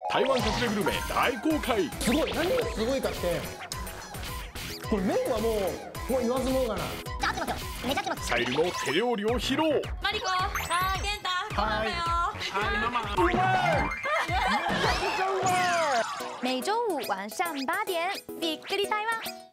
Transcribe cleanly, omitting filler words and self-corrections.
台湾隠れグルメ大公開。 すごい、何がすごいかって、これ麺はもう言わずもがな。 合ってますよ。めちゃくちゃます。 サイルの手料理を披露。 マリコ、はい、ケンタ、 はいよ。 はいママ。 每周五晚上8点，比格力台湾。